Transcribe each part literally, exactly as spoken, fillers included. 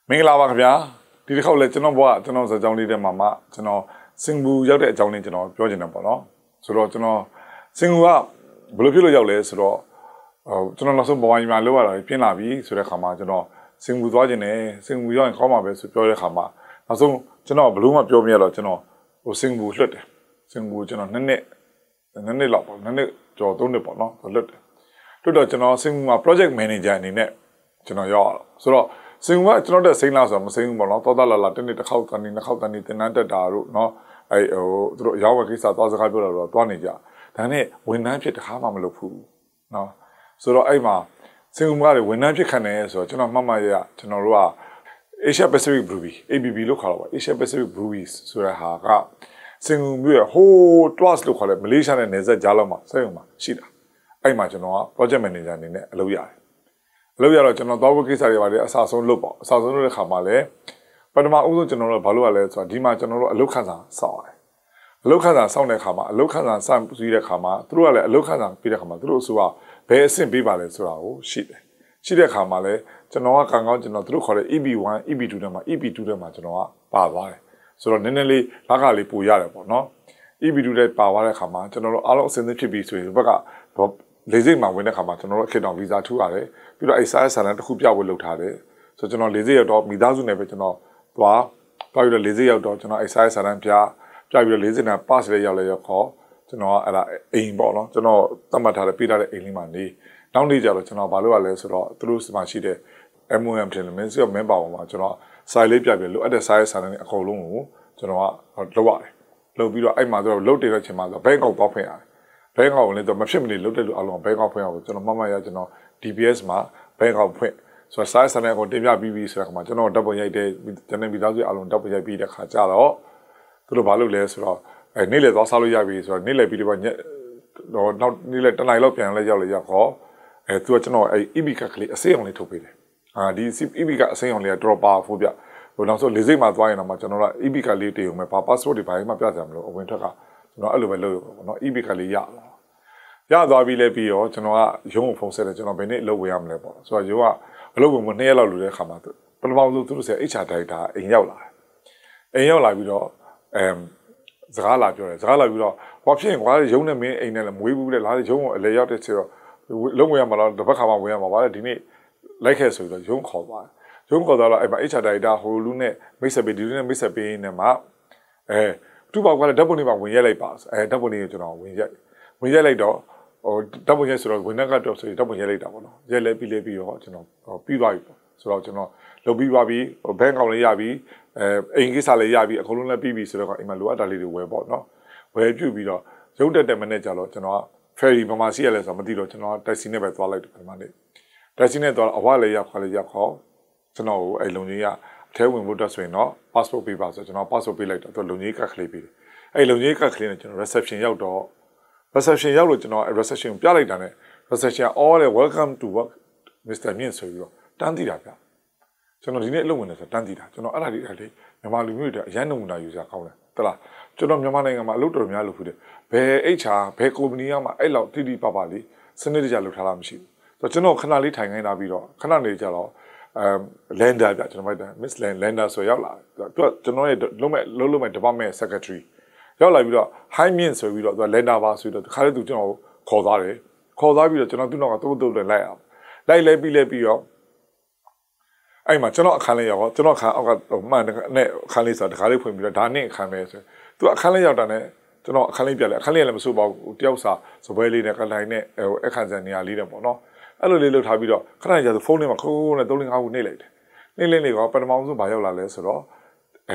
မင်္ဂလာပါခင်ဗျာဒီတစ်ခေါက်လဲကျွန်တော်ဘွားကျွန်တော်စကြောင်းလေးတဲ့မှာမှကျွန်တော်စင်ဘူရောက်တဲ့အကြောင်းလေးကျွန်တော်ပြောချင်တယ်ပေါ့နော်ဆိုတော့ကျွန်တော်စင်ဘူကဘယ်လိုဖြစ်လို့ရောက်လဲဆိုတော့ဟိုကျွန်တော်နောက်ဆုံးဘဝကြီးမှာလောက်ရတာပြင်းလာပြီဆိုတဲ့ခါမှာကျွန်တော်စင်ဘူသွားခြင်းနဲ့စင်ဘူရောက်ရင်ကောင်းမှာပဲဆိုပြောတဲ့ခါမှာနောက်ဆုံးကျွန်တော်ဘယ်လို့မှပြောမရတော့ကျွန်တော်ဟိုစင်ဘူလွတ်တယ်စင်ဘူကျွန်တော်နှစ်နှစ်နှစ်နှစ်လောက်ပေါ့နှစ်နှစ်ကျော်သုံးနှစ်ပေါ့နော်လွတ်တယ်လွတ်တော့ကျွန်တော်စင်ဘူမှာ project manager အနေနဲ့ကျွန်တော်ရောက်ရတော့ဆိုတော့စင်ကကျွန်တော်တဲ့စိမ့်လားဆိုတော့မစိမ့်ဘူးပေါ့နော်တော်တော်လာလာတစ်နေ့တစ်ခေါက်တန်နေနှစ်ခေါက်တန်နေတင်နန်းတက်တာတို့နော်အဲဟိုသူတို့ရောက်ဝယ်ကိစ္စသွားစကားပြောတာတော့တွားနေကြဒါနဲ့ဝန်ထမ်းဖြစ်တခါမှမလုပ်ဘူးနော်ဆိုတော့အဲ့မှာစင်ကကလည်းဝန်ထမ်းဖြစ်ခံနေဆိုတော့ကျွန်တော်မှတ်မှတ်ရကျွန်တော်တို့က Asia Pacific Brewery A B B လို့ခေါ်တော့ပါ Asia Pacific Breweries ဆိုတဲ့ဟာကစင်ကမြို့ဟို Twas လို့ခေါ်တယ်မလေးရှားနဲ့နယ်စပ်ကြားလောက်မှာစက်ရုံမှာရှိတာအဲ့မှာကျွန်တော်က project manager အနေနဲ့အလုပ်ရတယ်အလုပ်ရတော့ကျွန်တော်သွားဖို့ကိစ္စတွေပါတယ်အစားဆုံးလုပ်ပေါ့အစားဆုံးလုပ်တဲ့ခါမှာလည်းပထမအဦးဆုံးကျွန်တော်တို့ဘာလုပ်ရလဲဆိုတော့ဒီမှာကျွန်တော်တို့အလုပ်ခန့်စာစောင့်ရတယ်အလုပ်ခန့်စာစောင့်တဲ့ခါမှာအလုပ်ခန့်စာစပြီးတဲ့ခါမှာသူတို့ကလည်းအလုပ်ခန့်စာပြီးတဲ့ခါမှာသူတို့အစိုးရဘယ်အဆင့်ပေးပါလဲဆိုတာကိုရှိတယ်ရှိတဲ့ခါမှာလည်းကျွန်တော်ကကံကောင်းကျွန်တော်သူတို့ခေါ်တဲ့ E B one E B two ထဲမှာ E B two ထဲမှာကျွန်တော်ကပါသွားတယ်ဆိုတော့နည်းနည်းလေးလက်ကလေးပိုရတယ်ပေါ့နော် E B two ထဲပါသွားတဲ့ခါမှာကျွန်တော်တို့အားလုံးအဆင်သင့်ဖြစ်ပြီဆိုရင်ဒီဘက်ကလေစိတ်မှာဝင်တဲ့ခါမှာကျွန်တော်တို့ခေတ္တဗီဇာထူရတယ်ပြီးတော့အဲ့စာဆန်တစ်ခုပြဖို့လုပ်ထားတယ်ဆိုတော့ကျွန်တော်လေစိတ်ရောက်တော့မိသားစုနဲ့ပဲကျွန်တော်သွားသွားပြီးတော့လေစိတ်ရောက်တော့ကျွန်တော်အဲ့စာဆန်ပြပြပြီးတော့လေစိတ်နဲ့ pass လေးရောက်လဲရောက်ခေါ်ကျွန်တော်ကအဲ့ဒါအိမ်ပေါ့နော်ကျွန်တော်သတ်မှတ်ထားတဲ့ပေးထားတဲ့အိမ်လေးမှာနေနောက်နေ့ကျတော့ကျွန်တော်ဘာလုပ်ရလဲဆိုတော့သူတို့စမှာရှိတဲ့ M O M တင်လို့ Ministry of Manpower မှာကျွန်တော်စာလေးပြပြီးလို့အဲ့တဲ့စာဆန်တွေအကုန်လုံးကိုကျွန်တော်ကလုပ်ရတယ်လုပ်ပြီးတော့အဲ့မှာဆိုတော့လုပ်တဲ့ချိန်မှာဆိုဘဲကောက်ပေါက်ဖွင့်ရတယ်ဘဲကောက်လည်းတော့မဖြစ်မနေလုပ်တဲ့လူအလုံးဘဲကောက်ဖွင့်အောင်ကျွန်တော်မှတ်မှတ်ရကျွန်တော် D B S မှာဘဲကောက်ဖွင့်ဆိုတော့ size နဲ့ကိုတင်ပြပြီးပြီဆိုတဲ့ခါမှာကျွန်တော်ဓာတ်ပုံရိုက်တဲ့ကျွန်တော်မိသားစုအလုံးဓာတ်ပုံရိုက်ပြီးတဲ့ခါကျတော့သူတို့ဘာလုပ်လဲဆိုတော့အဲနေ့လေသွားစားလို့ရပြီဆိုတော့နေ့လေပြီးတော့ညတော့နောက်နေ့လေတနိုင်လောက်ပြန်လဲရောက်လေရောက်ခေါ်အဲသူကကျွန်တော်အဲ E B ကကလေးအစိမ်းအောင်လေးထုတ်ပေးတယ်အာဒီ E B ကအစိမ်းအောင်လေးက drop ပါဖို့ပြဟိုနောက်ဆိုလေစိတ်မှာသွားရင်တော့ကျွန်တော်က E B ကလေးတည်ုံမဲ့ဘာ passport တွေဘာမှပြကြမလို့အဝင်ထွက်ကကျွန်တော်အဲ့လိုပဲလုပ်ရပါတော့နော် E B ကလေးရရသွားပြီလဲပြီးတော့ကျွန်တော်ကရုံးကိုဖုန်းဆက်တယ်ကျွန်တော်ဘယ်နေ့အလုပ်ဝင်ရမလဲပေါ့ဆိုတော့ရုံးကအလုပ်ဝင်မနှစ်ရက်လောက်လူတဲ့ခါမှာပထမဆုံးသူတို့ဆက် H R director အိမ်ရောက်လာတယ်အိမ်ရောက်လာပြီးတော့အမ်စကားလာပြောတယ်စကားလာပြီးတော့ဟောဖြစ်ရင်ကွာရုံးနဲ့မင်းအိမ်နဲ့လည်းမွေးဘူးလေလာရုံးကိုအလေရောက်တဲ့ဆိုတော့လုံးဝင်ရမှာတော့တစ်ပတ်ခါမှဝင်ရမှာပါလေဒီနေ့လိုက်ခဲ့ဆိုတော့ရုံးခေါ်သွားတယ်ရုံးခေါ်သွားတော့အဲ့မှာ H R director ဟိုလူနဲ့မိတ်ဆက်ပေးဒီလူနဲ့မိတ်ဆက်ပေးနေမှာအဲသူ့ဘောက်ကလည်းဓာတ်ပုံတွေမှာဝင်ရက်လိုက်ပါအဲဓာတ်ပုံတွေကိုကျွန်တော်ဝင်ရက်ဝင်ရက်လိုက်တော့ဟိုဓာတ်ပုံရက်ဆိုတော့ဝင်ကတော့ဆိုဓာတ်ပုံရက်လိုက်တာပေါ့နော်ရက်လဲပြီးလဲပြီးတော့ကျွန်တော်ပြီးသွားပြီပေါ့ဆိုတော့ကျွန်တော်လုပ်ပြီးသွားပြီဟိုဘဏ်ကောင်လေးရပြီအဲအိမ်ကိစ္စလေးရပြီအကုန်လုံးလည်းပြီးပြီဆိုတော့အိမ်မှာလိုအပ်တာလေးတွေဝယ်ပေါ့နော်ဝယ်ပြုတ်ပြီးတော့ရုံးတက်တဲ့မနေ့ကျတော့ကျွန်တော်က ferry ဗမာစီရလဲဆိုတော့မသိတော့ကျွန်တော်တက်စီနဲ့ပဲသွားလိုက်တယ်ပထမနေ့တက်စီနဲ့သွားအဝလေးရောက်ခါလေးရောက်ခေါ်ကျွန်တော်ကိုအဲ့လုံကြီးကအထဲဝင်ဖို့တက်ဆိုရင်တော့ passport ပေးပါဆိုကျွန်တော် passport ပေးလိုက်တော့သူလုံကြီးကတ်ကလေးပေးတယ်အဲ့လုံကြီးကတ်ကလေးနဲ့ကျွန်တော် reception ရောက်တော့ reception ရောက်လို့ကျွန်တော် reception ပြလိုက်တာနဲ့ reception all welcome to work Mister မြင့်ဆိုပြီးတော့တန်းတည်တာဗျကျွန်တော်ဒီနေ့အလုပ်ဝင်နေဆိုတန်းတည်တာကျွန်တော်အဲ့ဒါလေးအဲ့လေးမြန်မာလူမျိုးတွေအရန်နမူနာယူစားကောင်းတယ်တလားကျွန်တော်မြန်မာနိုင်ငံမှာအလုပ်တော်များလုပ်ဖူးတယ်ဘယ် H R ဘယ် company မှအဲ့လောက်တိတိပပလေးစနစ်တကျလုပ်ထားတာမရှိဘူးဆိုတော့ကျွန်တော်ခဏလေးထိုင်ခိုင်းလာပြီးတော့ခဏနေကြတော့အမ် Lander ပြကျွန်တော်မိုက်တယ် Miss Lander ဆိုရောက်လာသူကကျွန်တော်ရဲ့လုံးမဲ့လုံးလုံးမဲ့ department secretary ရောက်လာပြီးတော့ high မြင့်ဆိုပြီးတော့သူက Lander ပါဆိုတော့တခါလေသူကျွန်တော်ခေါ်သွားတယ်ခေါ်သွားပြီးတော့ကျွန်တော်သူ့နောက်ကတုတ်တုတ်နဲ့လိုက်အောင်လိုက်လဲပြီးလဲပြီးတော့အဲ့မှာကျွန်တော်အခန်းလေးရောက်ကျွန်တော်အခန်းအောက်ကမှန်နဲ့အခန်းလေးဆိုတော့တခါလေးဖွင့်ပြီးတော့ဒါနဲ့အခန်းပဲဆိုသူအခန်းလေးရောက်တာနဲ့ကျွန်တော်အခန်းလေးပြလဲအခန်းလေးလည်းမဆိုးပါဘူးတယောက်စာစပွဲလေးနဲ့ကလိုင်းနဲ့ဟိုအခန်းစံနေရာလေးနဲ့ပေါ့နော်အဲ့လိုလေးလှုပ်ထားပြီးတော့ခဏကြာဆိုဖုန်းလေးမှာခိုးခိုးနဲ့သုံးလငါးခုနှိပ်လိုက်တယ်နှိပ်လိုက်နေတော့ပထမဆုံးဘာရောက်လာလဲဆိုတော့အဲ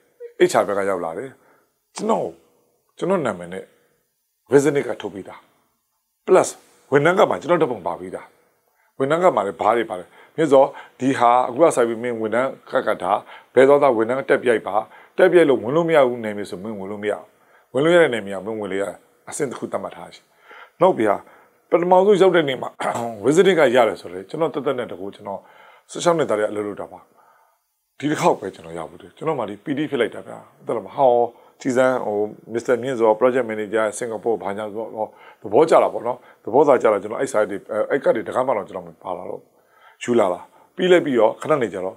H R ဘက်ကရောက်လာတယ်ကျွန်တော်ကျွန်တော်နာမည်နဲ့ resume ကထုတ်ပြီးသား plus ဝန်ထမ်းကမှကျွန်တော်တပုံပါပြီးသားဝန်ထမ်းကမှလည်းဘားတွေပါတယ်မြစ်စောဒီဟာအခုကဆိုင်ပြီးမင်းဝန်ထမ်းခက်ကတာဘယ်သောသားဝန်ထမ်းတက်ပြိုက်ပါတက်ပြိုက်လို့ဝင်လို့မရဘူးနေမျိုးဆိုမင်းဝင်လို့မရဝင်လို့ရတဲ့နေမျိုးမင်းဝင်လို့ရအဆင့်တစ်ခုတတ်မှတ်ထားရှိနောက်ပြပထမဆုံးရောက်တဲ့နေ့မှာ visiting ကရတယ်ဆိုလေကျွန်တော်တက်တက်နဲ့တကူကျွန်တော်၁၆နှစ်သားတွေအလုပ်လုပ်တာပါဒီတစ်ခေါက်ပဲကျွန်တော်ရောက်ဘူးကျွန်တော်မှဒီ P D ဖြစ်လိုက်တာဗျာအဲ့တော့ဟောစီဇန်ဟို Mister မြင့်စော project manager စင်ကာပူဘာညာဆိုတော့သဘောကျတာပေါ့နော်သဘောသာကျတာကျွန်တော်အဲ့ site တွေအဲ့ကတ်တွေတကားမှတော့ကျွန်တော်မပါလာတော့ယူလာလာပြီးလိုက်ပြီးတော့ခဏနေကြတော့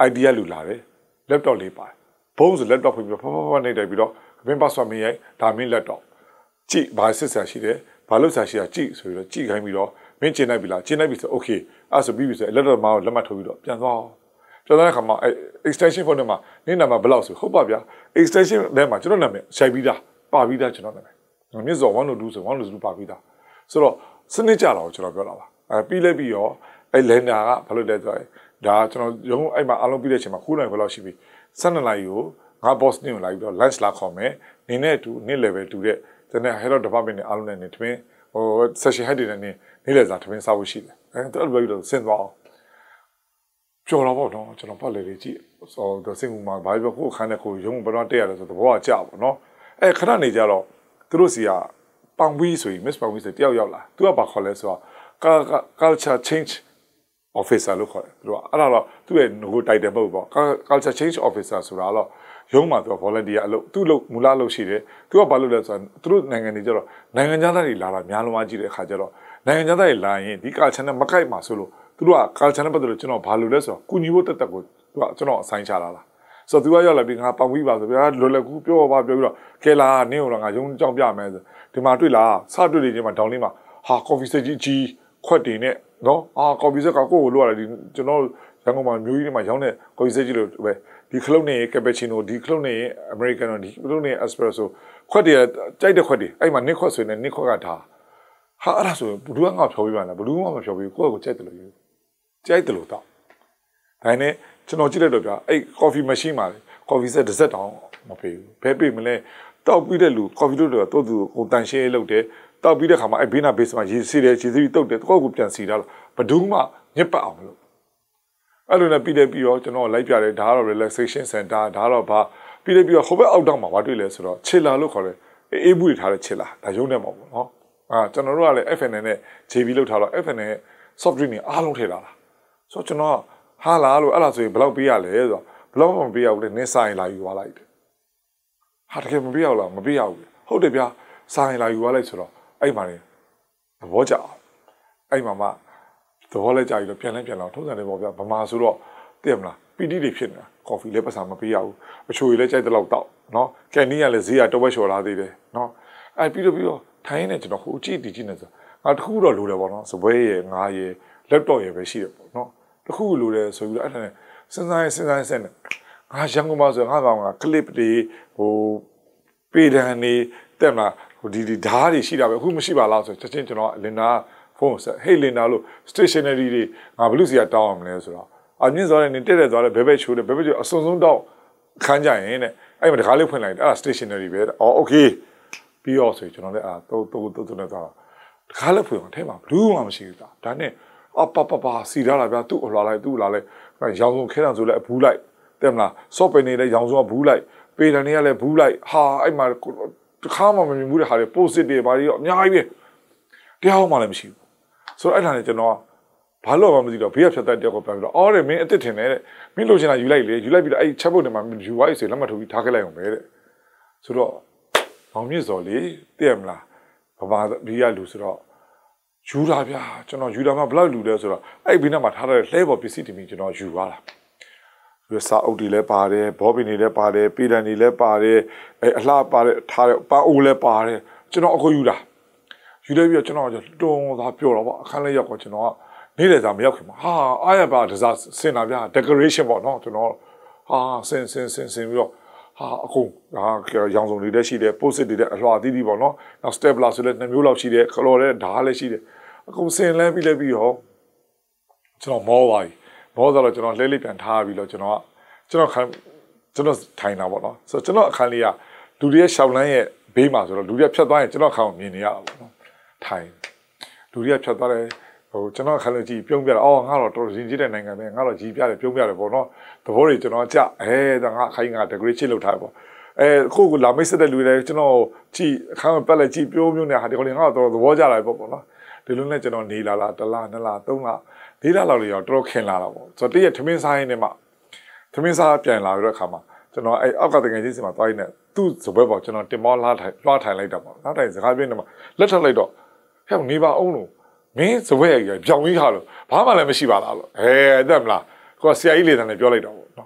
idea လူလာတယ် laptop လေးပါတယ်ဘုံဆို laptop ဖွင့်ပြီးတော့ဖဖဖနေတယ်ပြီးတော့မင်း password မရိုက်ဒါမင်း laptop ကြည့်ဘာစစ်ဆက်ရှိတယ်ဘာလို့ဆက်ရှိတာကြည့်ဆိုပြီးတော့ကြည့်ခိုင်းပြီးတော့မင်းကျင်လိုက်ပြီလားကျင်လိုက်ပြီဆို okay အဲ့ဆိုပြီးပြီဆို laptop မှာလက်မှတ်ထိုးပြီးတော့ပြန်သွားအောင်ပြန်သွားတဲ့ခါမှာ extension phone ထဲမှာနင်းနာမဘယ်လောက်ဆိုဟုတ်ပါဗျာ extension ထဲမှာကျွန်တော်နာမည်ရှိုက်ပြီးသားပါပြီးသားကျွန်တော်နာမည်မြစ်စော်one oh twoဆိုone oh twoပါပြီးသားဆိုတော့စနစ်ကြတော့ကျွန်တော်ပြောတာပါအဲပြီးလဲပြီးရောအဲလန်နာကဘာလို့လဲဆိုရင်ဒါကျွန်တော်ရုံးအဲ့မှာအလုံးပြီးတဲ့အချိန်မှာခုနိုင်ဘယ်လောက်ရှိပြီ၁၂နာရီကိုငါ boss နေကိုလာပြီးတော့ lunch လာခေါ်မယ်နေနဲ့တူနေ့ level တူတဲ့တနေ့ head of department နဲ့အားလုံးနဲ့နေတွင်ဟို session head တွေနဲ့နေနေ့လေစာတွင်စားဖို့ရှိတယ်အဲတော်တော်ပြီးတော့ဆင်းသွားအောင်ကြော်တော့ပေါ့နော်ကျွန်တော်ပတ်လေလေးကြည့်ဟိုတော့စိတ်ကူမှာဘာပြောကိုခန်းတဲ့ကိုရုံးဘယ်တော့တက်ရတယ်ဆိုတော့ဘောကကြာပေါ့နော်အဲခဏနေကြတော့သူတို့စီကပောင်ဝီဆိုရင် miss ပောင်ဝီဆိုတယောက်ရောက်လာသူကဘာခေါ်လဲဆိုတော့ culture change officer လို့ခေါ်တယ်သူကအဲ့ဒါတော့သူ့ရဲ့ငို title ပုတ်ပေါ့ culture change officer ဆိုတာတော့ရုံးမှာသူက volunteer အလုပ်သူ့လုပ်မူလလုပ်ရှိတယ်သူကဘာလုပ်လဲဆိုတော့သူတို့နိုင်ငံတွေကျတော့နိုင်ငံသားတွေလာတာများလုံးဝကြည့်တဲ့အခါကျတော့နိုင်ငံသားတွေလာရင်ဒီ culture နဲ့မကိုက်မှာဆိုလို့သူတို့က culture နဲ့ပတ်သက်လို့ကျွန်တော်ဘာလုပ်လဲဆိုတော့ကုညီဖို့တက်တက်ကိုသူကကျွန်တော်အဆိုင်ချလာတာဆိုတော့သူကရောက်လာပြီးငါပောင်ပြီးပါဆိုဗျာလွယ်လွယ်ကူပြောပါပြောပြီးတော့ကဲလာနင်းတော့ငါရုံးကြောင်းပြမယ်ဆိုဒီမှာတွေ့လားစတွေ့နေချင်းမှာဒေါင်းလေးမှာဟာ coffee စက်ကြီးကြီးခွက်တင်နဲ့နော်အာ coffee စက်ကကိုယ်ကိုလိုရတယ်ဒီကျွန်တော်ရန်ကုန်မှာမျိုးကြီးတွေမှာရောင်းတဲ့ coffee စက်ကြီးလို့ပဲဒီခလုတ်နဲ့ cappuccino ဒီခလုတ်နဲ့ americano ဒီခလုတ်နဲ့ espresso ခွက်တွေကြိုက်တဲ့ခွက်တွေအဲ့မှာနစ်ခွက်ဆိုရင်နစ်ခွက်ကထားဟာအဲ့ဒါဆိုဘလူးကငါဖြော်ပြီးပါလားဘလူးကမဖြော်ပြီးကိုယ့်ကိုကြိုက်တယ်လို့ယူကြိုက်တယ်လို့တော့ဒါနဲ့ကျွန်တော်ကြည့်လိုက်တော့ဗျာအဲ့ coffee machine မှာ coffee စက်တစ်စက်တောင်မပေးဘူးဘယ်ပေးမလဲတောက်ပြီးတဲ့လူ coffee လို့တော့သူ့သူကိုတန်ရှင်းလုပ်တယ်တောက်ပြီးတဲ့ခါမှာအဲ့ဘေးနာဘေးစမှာရေစီးတယ်ရေစီးပြီးတုတ်တယ်ကိုယ့်ကိုပြန်စီတာလို့ဘဒူးမှညစ်ပတ်အောင်လို့အဲ့လိုနဲ့ပြီးတယ်ပြီးတော့ကျွန်တော်လိုက်ပြတယ်ဒါကတော့ relaxation center ဒါကတော့ဘာပြီးတယ်ပြီးတော့ဟိုဘက်အောက်တောင်မှာဘာတွေ့လဲဆိုတော့ချေလာလို့ခေါ်တယ်အေးဘူးတွေထားတဲ့ချေလာဒါရုံးနေမှာပေါ့နော်အာကျွန်တော်တို့ကလည်း F N N နဲ့ J B လောက်ထားတော့ F N N ရဲ့ soft drink တွေအားလုံးထည့်လာတာဆိုတော့ကျွန်တော်ဟာလာလို့အဲ့ဒါဆိုရင်ဘယ်လောက်ပေးရလဲဆိုတော့ဘယ်လောက်မှမပေးရဘူးလေနင်းဆိုင်လာယူသွားလိုက်တယ်ဟာတကယ်မပေးရဘူးလားမပေးရဘူးဟုတ်တယ်ဗျာဆိုင်လာယူသွားလိုက်ဆိုတော့အဲ့မှာနေသဘောကျအောင်အဲ့မှာမှသဘောလဲကြပြီးတော့ပြန်လဲပြန်လာထုံးစံတွေပေါ့ဗျာဗမာဆိုတော့သိရမလားပီတီတွေဖြစ်နေတာကော်ဖီလည်းပတ်စာမပေးရဘူးအချိုတွေလည်းကြိုက်တဲ့လောက်တောက်နော်ကန်နီးကလည်းဈေးကတဝက်လျှော်လာသေးတယ်နော်အဲ့ပြီးတော့ပြီးတော့ထိုင်းနေကျွန်တော်ဟိုကြည့်တည်ကြည့်နေဆိုငါတခုတော့လိုတယ်ပေါ့နော်စပွဲရယ်ငါရယ် laptop ရယ်ပဲရှိတယ်ပေါ့နော်တခုလိုတယ်ဆိုပြီးတော့အဲ့ဒါနဲ့စဉ်းစားရင်စဉ်းစားရင်စဉ်းနေငါရန်ကုန်မှာဆိုငါကောင်က clip တွေဟိုပေဒန်နေတက်မလားဟိုဒီဒီဓာတ်တွေရှိတာပဲအခုမရှိပါလားဆိုချက်ချင်းကျွန်တော်လင်နာဖုန်းဆက်ဟေးလင်နာလို့ stationery တွေငါဘလူးစီကတောင်းအောင်လဲဆိုတော့အမြင့်စောတဲ့နေတက်တက်သွားတယ်ဘဲဘဲချိုးတယ်ဘဲဘဲချိုးအစုံစုံတော့ခန်းကြရင်တဲ့အဲ့မှာတကားလေးဖွင့်လိုက်တယ်အဲ့ဒါ stationery ပဲအော် okay ပြီးတော့ဆိုကျွန်တော်လည်းအာတော့တော့တော့တော့သွားတကားလေးဖွင့်အောင်ထဲမှာဘလူးမှမရှိဘူးသားဒါနဲ့အပပပစီရလာဗျာသူ့အလှလိုက်သူ့လာလိုက်ရောင်စုံခဲတံဆိုလဲအဘူးလိုက်တဲ့မလား software နေလဲရောင်စုံကဘူးလိုက်ပေတန်တွေကလည်းဘူးလိုက်ဟာအဲ့မှာတခါမှမမြင်ဘူးတဲ့ဟာတွေ post it တွေဘာတွေရောအများကြီးပဲတရားမှလည်းမရှိဘူးဆိုတော့အဲ့ဒါနဲ့ကျွန်တော်ဘာလို့မှမသိတော့ဘေးကဖြတ်တတ်တယောက်ကပြောပြီးတော့အော်တဲ့မင်းအစ်စ်ထင်တယ်တဲ့မင်းလိုချင်တာယူလိုက်လေယူလိုက်ပြီးတော့အဲ့ချက်ဖို့နေမှာယူသွားပြီဆိုလက်မှတ်ထိုးပြီးထားခဲ့လိုက်အောင်ပဲတဲ့ဆိုတော့မောင်မြင့်စော်လေးသိရမလားဗမာဘေးကလူဆိုတော့ယူတာဗျာကျွန်တော်ယူတာမှဘလောက်လူလဲဆိုတော့အဲ့ဘေးနားမှာထားတဲ့လှဲပေါ်ပစ္စည်းတမီကျွန်တော်ယူသွားတာဒီစာအုပ်တွေလည်းပါတယ်ဘောပင်တွေလည်းပါတယ်ပေတံတွေလည်းပါတယ်အဲ့အလှပါတယ်ထားတဲ့ပန်းအိုးလည်းပါတယ်ကျွန်တော်အခုယူတာယူလိုက်ပြီးတော့ကျွန်တော်တုံးသားပြောတော့ဗောအခန်းလေးရောက်တော့ကျွန်တော်ကနေတဲ့စားမရောက်ခင်မှာဟာအားရပါတစားစင်တာဗျာ decoration ပေါ့နော်ကျွန်တော်ဟာစင်စင်စင်စင်ပြီးတော့ဟာအခုဟာရောင်စုံတွေလည်းရှိတယ် post it တွေလည်းအလှအသီးသီးပေါ့နော်နောက် stapler ဆိုလည်းနှစ်မျိုးလောက်ရှိတယ်ခလော်လည်းဓာတ်လည်းရှိတယ်အခုစင်လဲပြီးလဲပြီးတော့ကျွန်တော်မောပါပြီမောတော့ကျွန်တော်လဲလေးပြန်ထားပြီးတော့ကျွန်တော်ကကျွန်တော်ခံကျွန်တော်ထိုင်တာပေါ့နော်ဆိုတော့ကျွန်တော်အခန်းလေးကလူတွေရဲ့ရှောက်လန်းရဲ့ဘေးမှာဆိုတော့လူတွေကဖြတ်သွားရင်ကျွန်တော်အခန်းကိုမြင်နေရတာပေါ့နော်ထိုင်လူတွေကဖြတ်သွားတယ်ဟိုကျွန်တော်ခါလို့ကြည့်ပြုံးပြတယ်အော်ငါတော့တော်ရင်ကြီးတဲ့နိုင်ငံပဲငါတော့ကြီးပြတယ်ပြုံးပြတယ်ပေါ့နော်သဘောတွေကျွန်တော်ကြအဲဒါငါခိုင်းငါ decoration လုပ်ထားတယ်ပေါ့အဲခုကလာမိတ်ဆက်တဲ့လူတွေကျွန်တော်ကြည့်အခန်းပတ်လက်ကြည့်ပြုံးပြုံးနေဟာဒီကောင်ငါတော့သဘောကျလာပေါ့ပေါ့နော်ဒီလိုနဲ့ကျွန်တော်နေလာလာတစ်လနှစ်လသုံးလလေးလလောက်လေးတော့တော်တော်ခင်လာတာပေါ့ဆိုတော့တည့်ရထမင်းစားရင်းနဲ့မှထမင်းစားပြန်လာပြီးတော့အခါမှာကျွန်တော်အဲအောက်ကတကယ်ကြီးစီမှာသွားရင်းနဲ့သူ့စပွဲပေါ့ကျွန်တော်တင်မောလာထိုင်လွှားထိုင်လိုက်တာပေါ့နောက်တိုင်စကားပြင်းနေမှာလက်ထပ်လိုက်တော့ဟဲ့နေပါအောင်လို့မင်းစပွဲကြီးပြောင်းပြီးခါလို့ဘာမှလည်းမရှိပါလားလို့အဲအဲ့ဒါမလားကိုကဆရာကြီးလေတန်းနဲ့ပြောလိုက်တော့ပေါ့နော်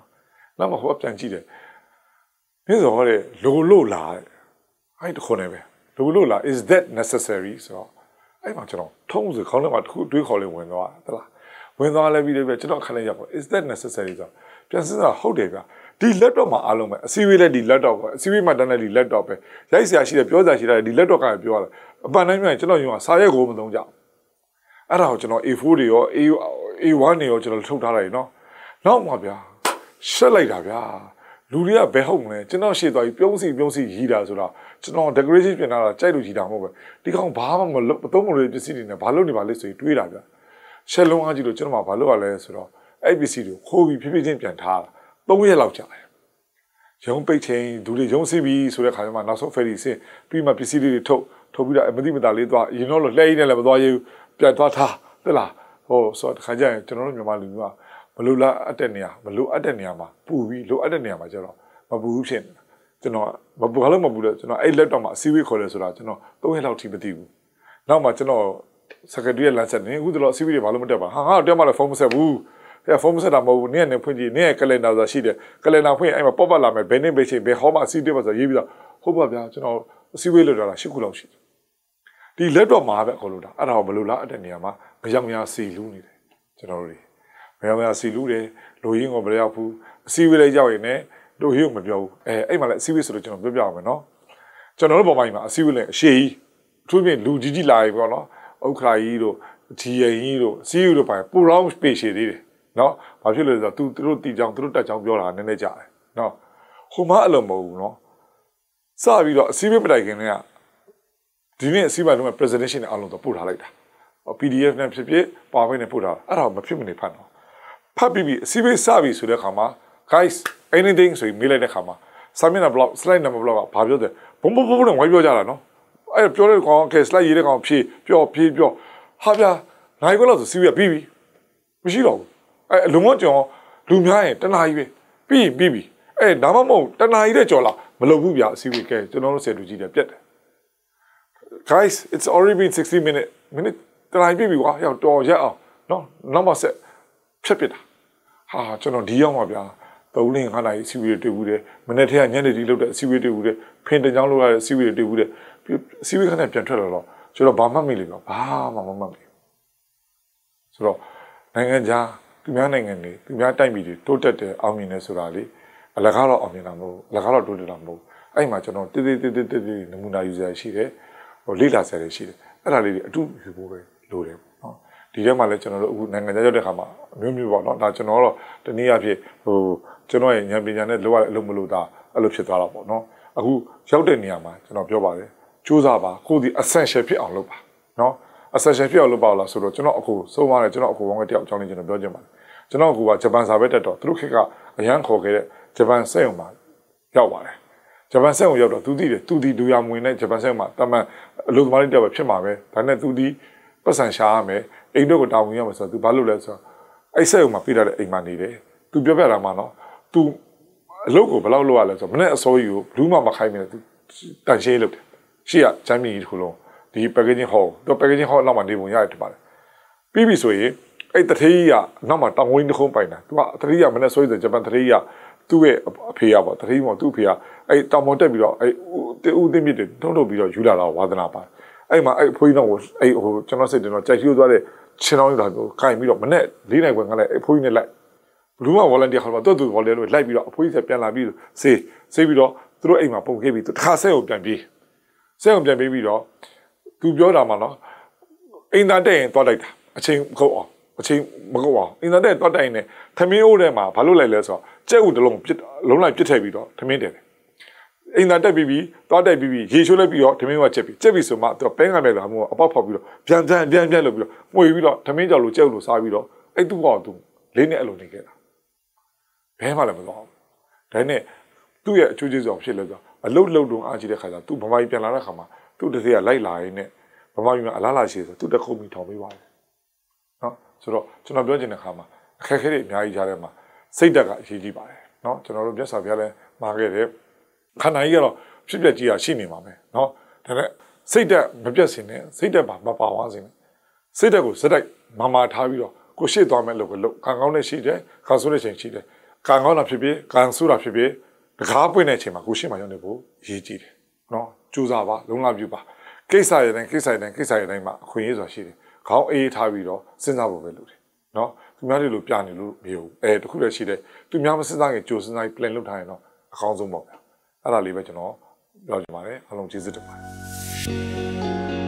နောက်မှဟိုကပြန်ကြည့်တယ်မင်းဆိုဟောတဲ့လိုလို့လားအဲ့တခုနဲ့ပဲလိုလို့လား is that necessary ဆိုတော့အဲ့မှာကျွန်တော်ထုံးစခေါင်းထဲမှာတစ်ခုတွေးခေါ်လေးဝင်သွားတယ်လားဝင်သွားလဲပြီးတော့ကျွန်တော်ခဏရက်ပေါ့ is that necessary ဆိုတော့ပြန်စဉ်းစားဟုတ်တယ်ဗျဒီ laptop မှာအားလုံးပဲအစီအဝေးလက်ဒီ laptop ပဲအစီအဝေးမှာတန်းတဲ့ဒီ laptop ပဲရိုက်စရာရှိတယ်ပြောစရာရှိတယ်ဒီ laptop ကပြောရတာအပန်တိုင်းမြန်ကျွန်တော်ယူမှာစာရက်ကိုမသုံးကြအဲ့ဒါကိုကျွန်တော် A four တွေရော A one တွေရောကျွန်တော်ထုတ်ထားလိုက်နော်နောက်မှဗျာရှက်လိုက်တာဗျာလူတွေကဘယ်ဟုတ်မလဲကျွန်တော်ရှေ့သွားပြီးပြုံးစီပြုံးစီရီးတာဆိုတော့ကျွန်တော် decoration ပြင်လာတာကြိုက်လို့ရီးတာမဟုတ်ပဲဒီကောင်ဘာမှမလုပ်မသုံးမလို့ပစ္စည်းတွေနဲ့ဘာလုပ်နေပါလဲဆိုပြီးတွေးတာဗျာရှက်လုံးအားကြီးလို့ကျွန်တော်မှဘာလုပ်ရလဲဆိုတော့အဲ့ပစ္စည်းတွေခိုးပြီးဖြည်းဖြည်းချင်းပြန်ထားတာသုံးရက်လောက်ကြာတယ်ရုံးပိတ်ချိန်ဒူတွေရုံးစီးပြီးဆိုတဲ့ခါကျမှနောက်ဆုံး ferry ဆင်းပြီးမှပစ္စည်းတွေထုတ်ထုတ်ပြီးတော့မတိမတာလေးသွားရင်တော့လှဲရင်းနဲ့လည်းမသွားရဘူးပြန်သွားထားဟုတ်လားဟိုဆိုတော့ခါကျရင်ကျွန်တော်တို့မြန်မာလူမျိုးကမလိုလားအပ်တဲ့နေရာမလိုအပ်တဲ့နေရာမှာပူပြီးလိုအပ်တဲ့နေရာမှာကျတော့မပူဘူးဖြစ်နေတာကျွန်တော်မပူဘာလို့မပူလဲကျွန်တော်အဲ့ laptop မှာအစည်းအဝေးခေါ်လဲဆိုတာကျွန်တော်သုံးရက်လောက်ထိမသိဘူးနောက်မှကျွန်တော် secretary ရဲ့လမ်းဆက်နေအခုတော့အစည်းအဝေးတွေဘာလို့မတက်ပါဟာငါတက်မှလည်းဖုန်းမဆက်ဘူးအဲ့ဖုန်းမဆက်တာမဟုတ်ဘူးနင်းနဲ့ဖွင့်ကြည့်နင်းရဲ့ calendar ဆိုတာရှိတယ် calendar ဖွင့်အဲ့မှာ pop up လာမယ်ဘယ်နေ့ပဲချိန်ဘယ်ဟောမှအစည်းအဝေးပါဆိုရေးပြီးတော့ဟုတ်ပါဗျာကျွန်တော်အစည်းအဝေးလုပ်တာလား၈ခုလောက်ရှိတယ်ဒီ laptop မှာပဲခေါ်လို့တာအဲ့ဒါကိုဘယ်လိုလားအဲ့တဲ့နေရာမှာမရောက်များစီလူးနေတယ်ကျွန်တော်တို့တွေမရောက်များစီလူးတယ်လိုရင်းကိုမရောက်ဘူးအစည်းအဝေးလေးကြောက်ရင်လည်းလိုရင်းကိုမပြောဘူးအဲအဲ့မှာလည်းအစည်းအဝေးဆိုတော့ကျွန်တော်ပြောပြအောင်မယ်နော်ကျွန်တော်တို့ပေါ်မှာအစည်းအဝေးလည်းအရှိကြီးအထူးဖြင့်လူကြီးကြီးလာပြီပေါ့နော်ဥက္ခရာကြီးတို့ဂျီယန်ကြီးတို့အစည်းအဝေးတို့ပါပူရောင်း space ရှိသေးတယ်နော်ဘာဖြစ်လို့လဲဆိုတော့သူတို့တီချောင်းသူတို့တက်ချောင်းပြောတာနည်းနည်းကြာတယ်နော်ဟိုမှာအဲ့လိုမဟုတ်ဘူးနော်စပြီးတော့အစည်းအဝေးပတိုင်ခင်ကဒီနေ့အစည်းအဝေးလုံးက presentation နဲ့အားလုံးတော့ပို့ထားလိုက်တာ P D F နဲ့ဖြစ်ဖြစ် PowerPoint နဲ့ပို့ထားအဲ့ဒါမဖြစ်မနေဖတ်တော့ဖတ်ပြီးပြီအစည်းအဝေးစပြီဆိုတဲ့ခါမှာ guys anything ဆိုပြီးမေးလိုက်တဲ့ခါမှာ summit block slide number block ကဘာပြောတယ်ဘုံဘုံဘုံနဲ့ဝိုင်းပြောကြတာနော်အဲ့ပြောတဲ့ကောင် okay slide ရေးတဲ့ကောင်ဖြေပြောဖြေပြောဟာဗျာနိုင်ခွက်လို့ဆိုစီးရပြီးပြီမရှိတော့ဘူးအဲ့အလုံးဝကြော်လူများရင်တနာကြီးပဲပြီးပြီးပြီအဲ့ဒါမှမဟုတ်တနာကြီးတဲ့ကြော်လာမလုပ်ဘူးဗျာအစီအဝေးကဲကျွန်တော်တို့ဆယ်လူကြီးတယ်ပြတ်တယ် guys it's already been sixty minutes minute တနာကြီးပြီကွာရောက်တော်ရက်အောင်နော်နောက်မှဆက်ဖြတ်ပြစ်တာဟာကျွန်တော်ဒီရောက်မှာဗျာသုံးလင်းခါနိုင်အစီအဝေးတွေ့ဘူးတယ်မနေ့တည်းကညနေတီလောက်တဲ့အစီအဝေးတွေ့ဘူးတယ်ဖင်တကြောင်းလောက်ရတဲ့အစီအဝေးတွေ့ဘူးတယ်အစီအဝေးခနဲ့ပြန်ထွက်လာတော့ကျွန်တော်ဘာမှမမိလိမ့်ဘူးဘာမှမမှတ်မိဆိုတော့နိုင်ငံခြားသူများနိုင်ငံတွေသူများတိုက်ပြည်တွေတိုးတက်တယ်အောင်မြင်တယ်ဆိုတာလေအလကားတော့အောင်မြင်တာမဟုတ်အလကားတော့တိုးတက်တာမဟုတ်အဲ့မှာကျွန်တော်တိတိတိတိတိနမူနာယူစရာရှိတယ်ဟိုလေ့လာစရာရှိတယ်အဲ့ဒါလေးတွေအတူယူဖို့ပဲလိုတယ်ပေါ့နော်ဒီထဲမှာလည်းကျွန်တော်တို့အခုနိုင်ငံခြားရောက်တဲ့ခါမှာအမျိုးမျိုးပေါ့နော်ဒါကျွန်တော်တော့တနည်းအားဖြင့်ဟိုကျွန်တော်ရဲ့ဉာဏ်ပညာနဲ့လောရတဲ့အလုပ်မလို့ဒါအဲ့လိုဖြစ်သွားတာပေါ့နော်အခုရောက်တဲ့နေရာမှာကျွန်တော်ပြောပါတယ်စူးစမ်းပါကိုယ်ဒီ essential ဖြစ်အောင်လုပ်ပါနော်essential ဖြစ်အောင်လုပ်ပါလားဆိုတော့ကျွန်တော်အခုဆုံးသွားတယ်ကျွန်တော်အခုဝန်ကတယောက်အကြောင်းလေးကျွန်တော်ပြောချင်ပါတယ်ကျွန်တော်ကဂျပန်စာပဲတက်တော့သူတို့ခေတ်ကအရန်ခေါ်ခဲ့တဲ့ဂျပန်စက်ရုံမှာရောက်ပါတယ်ဂျပန်စက်ရုံရောက်တော့သူသိတယ်သူဒီလူရမွေနဲ့ဂျပန်စက်ရုံမှာတမန်အလုပ်သမားတွေတက်ပဲဖြစ်မှာပဲဒါနဲ့သူဒီပတ်စံရှာရမယ်အိမ်တို့ကိုတာဝန်ရမယ်ဆိုတော့သူဘာလုပ်လဲဆိုတော့အဲ့စက်ရုံမှာပြတဲ့အိမ်မှာနေတယ်သူပြောပြတာမှနော်သူအလုပ်ကိုဘယ်လောက်လုပ်ရလဲဆိုတော့မနေ့အစိုးရကိုဘူးမှမခိုင်းမိတယ်သူတန်ရှင်းလုပ်တယ်ရှေ့ကချမ်းမြေကြီးတစ်ခုလုံးဒီ packaging hall တော့ packaging hall နောက်မှာနေပုံရတယ်တပါတယ်ပြီးပြီဆိုရင်အဲ့တထေးကြီးကနောက်မှာတောင်ဝင်းတစ်ခုပိုင်တာသူကတထေးကြီးကမနေ့ဆိုရင်ဂျပန်တထေးကြီးကသူ့ရဲ့အဖေကပေါ့တထေးကြီးကသူ့အဖေကအဲ့တောင်ပေါ်တက်ပြီးတော့အဲ့ဦးသိမြင့်တွေထုံးထုတ်ပြီးတော့ယူလာတာဝါသနာပါအဲ့မှာအဲ့အဖိုးကြီးတော့အဲ့ဟိုကျွန်တော်စိတ်တင်တော့ကြိုက်ရှိသွားတဲ့ချင်းတော်ကြီးလာကိုခိုင်ပြီးတော့မနေ့လေးနိုင်ခွင့်ကလည်းအဖိုးကြီးနဲ့လိုက်ဘလူးမ volunteer ခေါ်တော့တူတူ volunteer လို့လိုက်ပြီးတော့အဖိုးကြီးဆက်ပြန်လာပြီးစေးစေးပြီးတော့သူတို့အိမ်မှာပုံခဲ့ပြီးတခါဆက်ကိုပြန်ပြေးဆက်ကိုပြန်ပြေးပြီးတော့သူပြောတာမှနော်အိမ်သားတက်ရင်တွားလိုက်တာအချိန်ခုတ်အောင်အချိန်မကုတ်အောင်အင်တာနက်တွားတိုင်နေသမင်းအိုးထဲမှာဘာလို့လဲလဲဆိုတော့ကြက်ဥတလုံးပြစ်လုံးလိုက်ပြစ်ထည့်ပြီးတော့သမင်းတယ်အင်တာတက်ပြီးပြီးတွားတိုက်ပြီးပြီးရေချိုးလိုက်ပြီးတော့သမင်းကချက်ပြီးချက်ပြီးဆိုမှသူကပဲငါမဲ့လာမှုအပေါက်ဖောက်ပြီးတော့ပြန်ပြန်ပြန်ပြန်လုပ်ပြီးတော့မှွေပြီးတော့သမင်းကြော်လို့ကြက်ဥလို့စားပြီးတော့အဲ့သူ့ဘောသူလေးနဲ့အလုံးနေခဲ့တာဘဲမှလည်းမသွားဘူးဒါနဲ့သူ့ရဲ့အကျိုးကျေးဇူးအောင်ဖြစ်လဲဆိုအလုတ်လုတ်တုံအားကြီးတဲ့ခါကျသူ့ဗမာကြီးပြန်လာတဲ့ခါမှာသူ့တစ်သေးကလိုက်လာရင်းနဲ့ဗမာကြီးကအလားလာရှိဆိုသူ့တစ်ခုံပြီးထောင်ပေးပါတယ်နော်ဆိုတော့ကျွန်တော်ပြောချင်တဲ့ခါမှာအခက်အခဲတွေအများကြီးကြားထဲမှာစိတ်ဓာတ်ကအရေးကြီးပါတယ်နော်ကျွန်တော်တို့မျက်စာပြလဲမှာခဲ့တယ်ခန္ဓာကြီးကတော့ဖြစ်ပျက်ကြီးရရှိနေမှာပဲနော်ဒါနဲ့စိတ်ဓာတ်မပြတ်စင်နဲ့စိတ်ဓာတ်ပါမပါဝါစင်စိတ်ဓာတ်ကိုစက်တိုက်မာမာထားပြီးတော့ကိုရှေ့သွားမဲ့လို့ကိုလို့ခံကောင်းတဲ့ရှိတယ်ခံဆိုးတဲ့ချိန်ရှိတယ်ကံကောင်းတာဖြစ်ဖြစ်ကံဆိုးတာဖြစ်ဖြစ်တကားပွင့်တဲ့အချိန်မှာကိုရှင်းမှရောက်နေဖို့ရည်ကြည့်တယ်နော်ကြိုးစားပါလုံလပြုပါကိစ္စရတဲ့ကိစ္စရတဲ့ကိစ္စရတဲ့မှာအခွင့်အရေးဆိုတာရှိတယ်ခေါင်းအေးထားပြီးတော့စဉ်းစားဖို့ပဲလုပ်တယ်နော်သူများတွေလိုပြနေလို့မရဘူးအဲတခုလည်းရှိတယ်သူများမစဉ်းစားခင်ကြိုစဉ်းစားပြီး plan လုပ်ထားရင်တော့အကောင်းဆုံးပေါ့ဗျာအဲ့ဒါလေးပဲကျွန်တော်ပြောချင်ပါတယ်အားလုံးကျေးဇူးတင်ပါတယ်